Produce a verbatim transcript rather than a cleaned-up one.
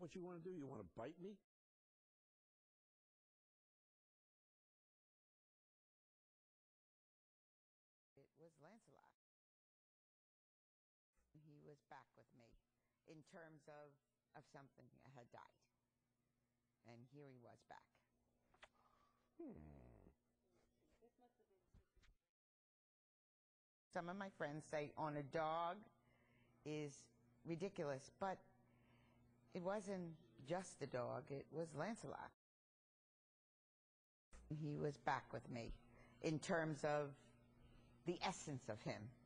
what you want to do? You want to bite me? It was Lancelot. He was back with me in terms of, of something that had died. And here he was back. Hmm. Some of my friends say on a dog is ridiculous, but it wasn't just the dog, it was Lancelot. He was back with me in terms of the essence of him.